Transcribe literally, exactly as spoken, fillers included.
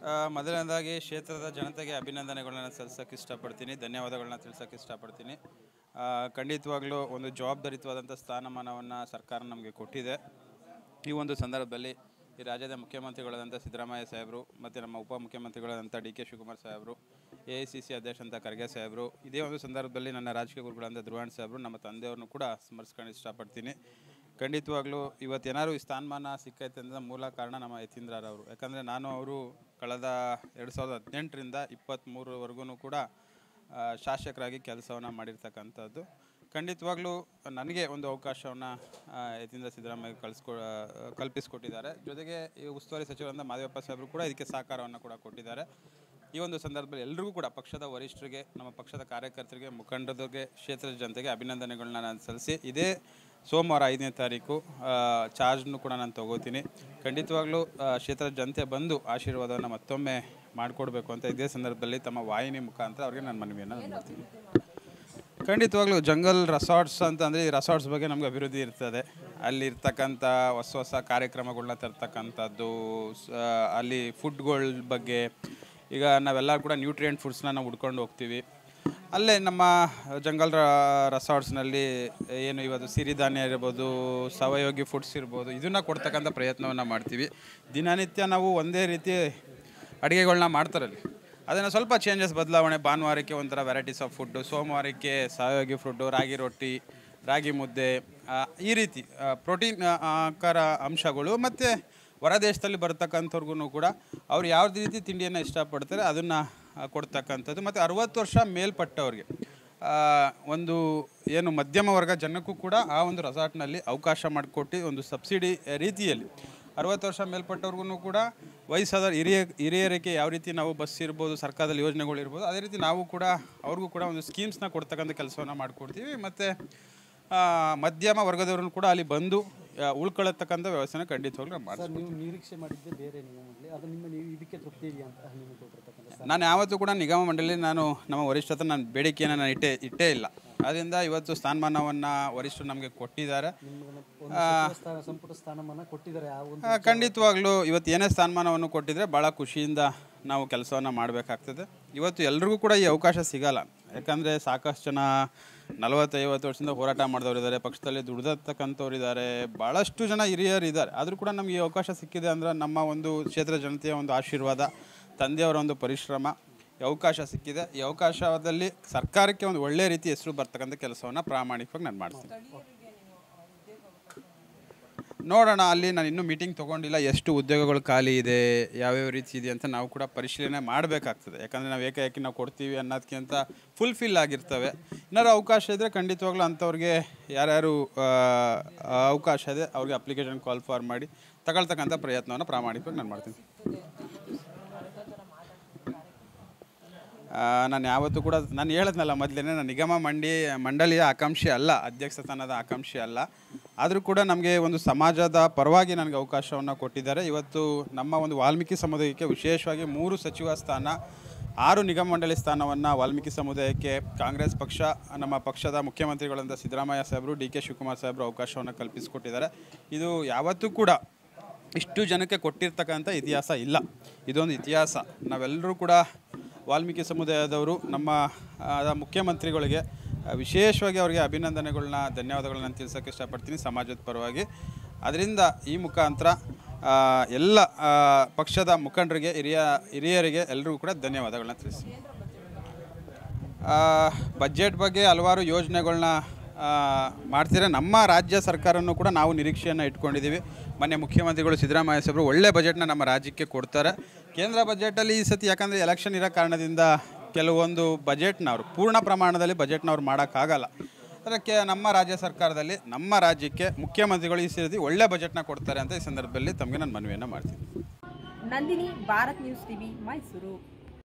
ಮೊದಲನೇದಾಗಿ ಕ್ಷೇತ್ರದ ಜನತೆಗೆ ಅಭಿನಂದನೆಗಳನ್ನ ಸಲ್ಲಿಸೋಕ್ಕೆ ಇಷ್ಟಪಡ್ತೀನಿ, ಧನ್ಯವಾದಗಳನ್ನ ತಿಳಿಸೋಕ್ಕೆ ಇಷ್ಟಪಡ್ತೀನಿ. ಖಂಡಿತವಾಗ್ಲೂ ಒಂದು ಜವಾಬ್ದಾರಿಯುತವಾದಂಥ ಸ್ಥಾನಮಾನವನ್ನು ಸರ್ಕಾರ ನಮಗೆ ಕೊಟ್ಟಿದೆ. ಈ ಒಂದು ಸಂದರ್ಭದಲ್ಲಿ ಈ ರಾಜ್ಯದ ಮುಖ್ಯಮಂತ್ರಿಗಳಾದಂಥ ಸಿದ್ದರಾಮಯ್ಯ ಸಾಹೇಬರು ಮತ್ತು ನಮ್ಮ ಉಪಮುಖ್ಯಮಂತ್ರಿಗಳಾದಂಥ ಡಿ ಕೆ ಶಿವಕುಮಾರ್ ಸಾಹೇಬರು, ಎ ಐ ಸಿ ಸಿ ಅಧ್ಯಕ್ಷರಂಥ ಖರ್ಗೆ ಸಾಹೇಬರು, ಇದೇ ಒಂದು ಸಂದರ್ಭದಲ್ಲಿ ನನ್ನ ರಾಜಕೀಯ ಗುರುಗಳಾದಂಥ ಧ್ರುವಣ್ ಸಾಹೇಬರು, ನಮ್ಮ ತಂದೆಯವ್ರನ್ನೂ ಕೂಡ ಸ್ಮರಿಸ್ಕೊಂಡು ಇಷ್ಟಪಡ್ತೀನಿ. ಖಂಡಿತವಾಗ್ಲೂ ಇವತ್ತು ಏನಾದ್ರು ಈ ಸ್ಥಾನಮಾನ ಸಿಕ್ಕೈತೆ ಅಂದರೆ ಮೂಲ ಕಾರಣ ನಮ್ಮ ಯತೀಂದ್ರರವರು. ಯಾಕಂದರೆ ನಾನು ಅವರು ಕಳೆದ ಎರಡು ಸಾವಿರದ ಹದಿನೆಂಟರಿಂದ ಇಪ್ಪತ್ತ್ಮೂರವರೆಗೂ ಕೂಡ ಶಾಸಕರಾಗಿ ಕೆಲಸವನ್ನು ಮಾಡಿರ್ತಕ್ಕಂಥದ್ದು. ಖಂಡಿತವಾಗ್ಲೂ ನನಗೆ ಒಂದು ಅವಕಾಶವನ್ನು ಯತೀಂದ್ರ ಸಿದ್ದರಾಮಯ್ಯ ಕಳಿಸ್ಕೊ ಕಲ್ಪಿಸಿಕೊಟ್ಟಿದ್ದಾರೆ. ಜೊತೆಗೆ ಈ ಉಸ್ತುವಾರಿ ಸಚಿವರಾದ ಮಾದೇವಪ್ಪ ಸಾಹೇಬರು ಕೂಡ ಇದಕ್ಕೆ ಸಹಕಾರವನ್ನು ಕೂಡ ಕೊಟ್ಟಿದ್ದಾರೆ. ಈ ಒಂದು ಸಂದರ್ಭದಲ್ಲಿ ಎಲ್ಲರಿಗೂ ಕೂಡ ಪಕ್ಷದ ವರಿಷ್ಠರಿಗೆ, ನಮ್ಮ ಪಕ್ಷದ ಕಾರ್ಯಕರ್ತರಿಗೆ, ಮುಖಂಡರಿಗೆ, ಕ್ಷೇತ್ರದ ಜನತೆಗೆ ಅಭಿನಂದನೆಗಳನ್ನ ನಾನು ಸಲ್ಲಿಸಿ ಇದೇ ಸೋಮವಾರ ಐದನೇ ತಾರೀಕು ಚಾರ್ಜ್ನು ಕೂಡ ನಾನು ತೊಗೋತೀನಿ. ಖಂಡಿತವಾಗ್ಲೂ ಕ್ಷೇತ್ರದ ಜನತೆ ಬಂದು ಆಶೀರ್ವಾದವನ್ನು ಮತ್ತೊಮ್ಮೆ ಮಾಡಿಕೊಡ್ಬೇಕು ಅಂತ ಇದೇ ಸಂದರ್ಭದಲ್ಲಿ ತಮ್ಮ ವಾಹಿನಿ ಮುಖಾಂತರ ಅವ್ರಿಗೆ ನಾನು ಮನವಿಯನ್ನು ಮಾಡ್ತೀನಿ. ಖಂಡಿತವಾಗ್ಲೂ ಜಂಗಲ್ ರೆಸಾರ್ಟ್ಸ್ ಅಂತಂದರೆ ಈ ರೆಸಾರ್ಟ್ಸ್ ಬಗ್ಗೆ ನಮ್ಗೆ ಅಭಿವೃದ್ಧಿ ಇರ್ತದೆ. ಅಲ್ಲಿ ಇರ್ತಕ್ಕಂಥ ಹೊಸ ಹೊಸ ಕಾರ್ಯಕ್ರಮಗಳನ್ನ ತರ್ತಕ್ಕಂಥದ್ದು, ಅಲ್ಲಿ ಫುಡ್ಗಳ ಬಗ್ಗೆ ಈಗ ನಾವೆಲ್ಲ ಕೂಡ ನ್ಯೂಟ್ರಿಯೆಂಟ್ ಫುಡ್ಸ್ನ ನಾವು ಹುಡ್ಕೊಂಡು ಹೋಗ್ತೀವಿ. ಅಲ್ಲೇ ನಮ್ಮ ಜಂಗಲ್ ರೆಸಾರ್ಟ್ಸ್ನಲ್ಲಿ ಏನು ಇವತ್ತು ಸಿರಿಧಾನ್ಯ ಇರ್ಬೋದು, ಸಾವಯವ ಫುಡ್ಸ್ ಇರ್ಬೋದು, ಇದನ್ನು ಕೊಡ್ತಕ್ಕಂಥ ಪ್ರಯತ್ನವನ್ನು ಮಾಡ್ತೀವಿ. ದಿನನಿತ್ಯ ನಾವು ಒಂದೇ ರೀತಿ ಅಡುಗೆಗಳನ್ನ ಮಾಡ್ತಾರಲ್ಲಿ, ಅದನ್ನು ಸ್ವಲ್ಪ ಚೇಂಜಸ್ ಬದಲಾವಣೆ, ಭಾನುವಾರಕ್ಕೆ ಒಂಥರ ವೆರೈಟೀಸ್ ಆಫ್ ಫುಡ್ಡು, ಸೋಮವಾರಕ್ಕೆ ಸಾವಯವ ಫುಡ್ಡು, ರಾಗಿ ರೊಟ್ಟಿ, ರಾಗಿ ಮುದ್ದೆ, ಈ ರೀತಿ ಪ್ರೋಟೀನ್ ಆಕಾರ ಅಂಶಗಳು ಮತ್ತು ಹೊರದೇಶದಲ್ಲಿ ಬರ್ತಕ್ಕಂಥವ್ರಿಗೂ ಕೂಡ ಅವ್ರು ಯಾವ ರೀತಿ ತಿಂಡಿಯನ್ನು ಇಷ್ಟಪಡ್ತಾರೆ ಅದನ್ನು ಕೊಡ್ತಕ್ಕಂಥದ್ದು. ಮತ್ತು ಅರುವತ್ತು ವರ್ಷ ಮೇಲ್ಪಟ್ಟವ್ರಿಗೆ ಒಂದು ಏನು ಮಧ್ಯಮ ವರ್ಗ ಜನಕ್ಕೂ ಕೂಡ ಆ ಒಂದು ರೆಸಾರ್ಟ್ನಲ್ಲಿ ಅವಕಾಶ ಮಾಡಿಕೊಟ್ಟು ಒಂದು ಸಬ್ಸಿಡಿ ರೀತಿಯಲ್ಲಿ ಅರುವತ್ತು ವರ್ಷ ಮೇಲ್ಪಟ್ಟವ್ರಿಗೂ ಕೂಡ ವಯಸ್ಸಾದ ಹಿರಿಯ ಹಿರಿಯರಿಗೆ ಯಾವ ರೀತಿ ನಾವು ಬಸ್ ಇರ್ಬೋದು, ಸರ್ಕಾರದಲ್ಲಿ ಯೋಜನೆಗಳು ಇರ್ಬೋದು, ಅದೇ ರೀತಿ ನಾವು ಕೂಡ ಅವ್ರಿಗೂ ಕೂಡ ಒಂದು ಸ್ಕೀಮ್ಸ್ನ ಕೊಡ್ತಕ್ಕಂಥ ಕೆಲಸವನ್ನು ಮಾಡಿಕೊಡ್ತೀವಿ. ಮತ್ತು ಮಧ್ಯಮ ವರ್ಗದವ್ರನ್ನು ಕೂಡ ಅಲ್ಲಿ ಬಂದು ಉಳ್ಕೊಳ್ಳತಕ್ಕಂಥ ವ್ಯವಸ್ಥೆನ ಖಂಡಿತವಾಗ್ಲೂ ಮಾಡ್ತೀವಿ. ನೀವು ನಿರೀಕ್ಷೆ ಮಾಡಿದ್ದೆ ಬೇರೆ ನಿಗಮದಲ್ಲಿ, ಅದು ನಿಮ್ಮ ನೀವು ಇದಕ್ಕೆ ತೃಪ್ತಿ ಇದೆಯಾ ಅಂತ ನಿಮಗೆ ಕೊಟ್ಟಿರ್ತಕ್ಕಂಥ? ನಾನು ಯಾವತ್ತೂ ಕೂಡ ನಿಗಮ ಮಂಡಳಿ ನಾನು ನಮ್ಮ ವರಿಷ್ಠರ ನಾನು ಬೇಡಿಕೆಯನ್ನು ನಾನು ಇಟ್ಟೇ ಇಟ್ಟೇ ಇಲ್ಲ. ಅದರಿಂದ ಇವತ್ತು ಸ್ಥಾನಮಾನವನ್ನು ವರಿಷ್ಠರು ನಮಗೆ ಕೊಟ್ಟಿದ್ದಾರೆ. ಸಂಪುಟ ಸ್ಥಾನಮಾನ ಕೊಟ್ಟಿದ್ದಾರೆ. ಖಂಡಿತವಾಗ್ಲೂ ಇವತ್ತು ಏನೇ ಸ್ಥಾನಮಾನವನ್ನು ಕೊಟ್ಟಿದ್ರೆ ಭಾಳ ಖುಷಿಯಿಂದ ನಾವು ಕೆಲಸವನ್ನು ಮಾಡಬೇಕಾಗ್ತದೆ. ಇವತ್ತು ಎಲ್ರಿಗೂ ಕೂಡ ಈ ಅವಕಾಶ ಸಿಗಲ್ಲ. ಯಾಕಂದರೆ ಸಾಕಷ್ಟು ಜನ ನಲವತ್ತೈವತ್ತು ವರ್ಷದಿಂದ ಹೋರಾಟ ಮಾಡಿದವರು ಇದ್ದಾರೆ, ಪಕ್ಷದಲ್ಲಿ ದುಡ್ದತಕ್ಕಂಥವ್ರು ಇದ್ದಾರೆ, ಭಾಳಷ್ಟು ಜನ ಹಿರಿಯರು ಇದ್ದಾರೆ. ಆದರೂ ಕೂಡ ನಮಗೆ ಈ ಅವಕಾಶ ಸಿಕ್ಕಿದೆ ಅಂದರೆ ನಮ್ಮ ಒಂದು ಕ್ಷೇತ್ರ ಜನತೆಯ ಒಂದು ಆಶೀರ್ವಾದ, ತಂದೆಯವರ ಒಂದು ಪರಿಶ್ರಮ, ಈ ಅವಕಾಶ ಸಿಕ್ಕಿದೆ. ಈ ಅವಕಾಶದಲ್ಲಿ ಸರ್ಕಾರಕ್ಕೆ ಒಂದು ಒಳ್ಳೆಯ ರೀತಿ ಹೆಸರು ಬರ್ತಕ್ಕಂಥ ಕೆಲಸವನ್ನು ಪ್ರಾಮಾಣಿಕವಾಗಿ ನಾನು ಮಾಡ್ತೀನಿ. ನೋಡೋಣ, ಅಲ್ಲಿ ನಾನು ಇನ್ನೂ ಮೀಟಿಂಗ್ ತೊಗೊಂಡಿಲ್ಲ, ಎಷ್ಟು ಉದ್ಯೋಗಗಳು ಖಾಲಿ ಇದೆ, ಯಾವ್ಯಾವ ರೀತಿ ಇದೆ ಅಂತ ನಾವು ಕೂಡ ಪರಿಶೀಲನೆ ಮಾಡಬೇಕಾಗ್ತದೆ. ಯಾಕಂದರೆ ನಾವು ಏಕಾಏಕಿ ನಾವು ಕೊಡ್ತೀವಿ ಅನ್ನೋದಕ್ಕಿಂತ ಫುಲ್ಫಿಲ್ ಆಗಿರ್ತವೆ. ಏನಾದ್ರು ಅವಕಾಶ ಇದ್ದರೆ ಖಂಡಿತವಾಗ್ಲೂ ಅಂಥವ್ರಿಗೆ ಯಾರ್ಯಾರು ಅವಕಾಶ ಇದೆ ಅವ್ರಿಗೆ ಅಪ್ಲಿಕೇಶನ್ ಕಾಲ್ ಫಾರ್ ಮಾಡಿ ತಗೊಳ್ತಕ್ಕಂಥ ಪ್ರಯತ್ನವನ್ನು ಪ್ರಾಮಾಣಿಕವಾಗಿ ನಾನು ಮಾಡ್ತೀನಿ. ನಾನು ಯಾವತ್ತೂ ಕೂಡ ನಾನು ಹೇಳಿದ್ನಲ್ಲ ಮೊದಲೇ, ನಾನು ನಿಗಮ ಮಂಡಿ ಮಂಡಳಿಯ ಆಕಾಂಕ್ಷಿ ಅಲ್ಲ, ಅಧ್ಯಕ್ಷ ಸ್ಥಾನದ ಆಕಾಂಕ್ಷಿ ಅಲ್ಲ. ಆದರೂ ಕೂಡ ನಮಗೆ ಒಂದು ಸಮಾಜದ ಪರವಾಗಿ ನನಗೆ ಅವಕಾಶವನ್ನು ಕೊಟ್ಟಿದ್ದಾರೆ. ಇವತ್ತು ನಮ್ಮ ಒಂದು ವಾಲ್ಮೀಕಿ ಸಮುದಾಯಕ್ಕೆ ವಿಶೇಷವಾಗಿ ಮೂರು ಸಚಿವ ಸ್ಥಾನ, ಆರು ನಿಗಮ ಮಂಡಳಿ ಸ್ಥಾನವನ್ನು ವಾಲ್ಮೀಕಿ ಸಮುದಾಯಕ್ಕೆ ಕಾಂಗ್ರೆಸ್ ಪಕ್ಷ, ನಮ್ಮ ಪಕ್ಷದ ಮುಖ್ಯಮಂತ್ರಿಗಳಾದ ಸಿದ್ದರಾಮಯ್ಯ ಸಾಹೇಬರು, ಡಿ ಕೆ ಶಿವಕುಮಾರ್ ಸಾಹೇಬರು ಅವಕಾಶವನ್ನು ಕಲ್ಪಿಸಿಕೊಟ್ಟಿದ್ದಾರೆ. ಇದು ಯಾವತ್ತೂ ಕೂಡ ಇಷ್ಟು ಜನಕ್ಕೆ ಕೊಟ್ಟಿರ್ತಕ್ಕಂಥ ಇತಿಹಾಸ ಇಲ್ಲ. ಇದೊಂದು ಇತಿಹಾಸ. ನಾವೆಲ್ಲರೂ ಕೂಡ ವಾಲ್ಮೀಕಿ ಸಮುದಾಯದವರು ನಮ್ಮ ಮುಖ್ಯಮಂತ್ರಿಗಳಿಗೆ ವಿಶೇಷವಾಗಿ ಅವರಿಗೆ ಅಭಿನಂದನೆಗಳನ್ನ, ಧನ್ಯವಾದಗಳನ್ನ ತಿಳಿಸೋಕ್ಕೆ ಇಷ್ಟಪಡ್ತೀನಿ ಸಮಾಜದ ಪರವಾಗಿ. ಅದರಿಂದ ಈ ಮುಖಾಂತರ ಎಲ್ಲ ಪಕ್ಷದ ಮುಖಂಡರಿಗೆ, ಹಿರಿಯ ಹಿರಿಯರಿಗೆ ಎಲ್ಲರಿಗೂ ಕೂಡ ಧನ್ಯವಾದಗಳನ್ನ ತಿಳಿಸಿ. ಬಜೆಟ್ ಬಗ್ಗೆ ಹಲವಾರು ಯೋಜನೆಗಳನ್ನ ಮಾಡ್ತೀರಾ. ನಮ್ಮ ರಾಜ್ಯ ಸರ್ಕಾರನೂ ಕೂಡ ನಾವು ನಿರೀಕ್ಷೆಯನ್ನು ಇಟ್ಕೊಂಡಿದ್ದೀವಿ. ಮೊನ್ನೆ ಮುಖ್ಯಮಂತ್ರಿಗಳು ಸಿದ್ದರಾಮಯ್ಯ ಸಾಹೇಬರು ಒಳ್ಳೆ ಬಜೆಟ್ನ ನಮ್ಮ ರಾಜ್ಯಕ್ಕೆ ಕೊಡ್ತಾರೆ. ಕೇಂದ್ರ ಬಜೆಟಲ್ಲಿ ಈ ಸತಿ ಯಾಕಂದರೆ ಎಲೆಕ್ಷನ್ ಇರೋ ಕಾರಣದಿಂದ ಕೆಲವೊಂದು ಬಜೆಟ್ನ ಅವರು ಪೂರ್ಣ ಪ್ರಮಾಣದಲ್ಲಿ ಬಜೆಟ್ನ ಅವ್ರು ಮಾಡೋಕ್ಕಾಗಲ್ಲ. ಅದಕ್ಕೆ ನಮ್ಮ ರಾಜ್ಯ ಸರ್ಕಾರದಲ್ಲಿ ನಮ್ಮ ರಾಜ್ಯಕ್ಕೆ ಮುಖ್ಯಮಂತ್ರಿಗಳು ಈ ಸತಿ ಒಳ್ಳೆ ಬಜೆಟ್ನ ಕೊಡ್ತಾರೆ ಅಂತ ಈ ಸಂದರ್ಭದಲ್ಲಿ ತಮಗೆ ನಾನು ಮನವಿಯನ್ನು ಮಾಡ್ತೀನಿ. Nandini, Bharat news TV, Mysuru.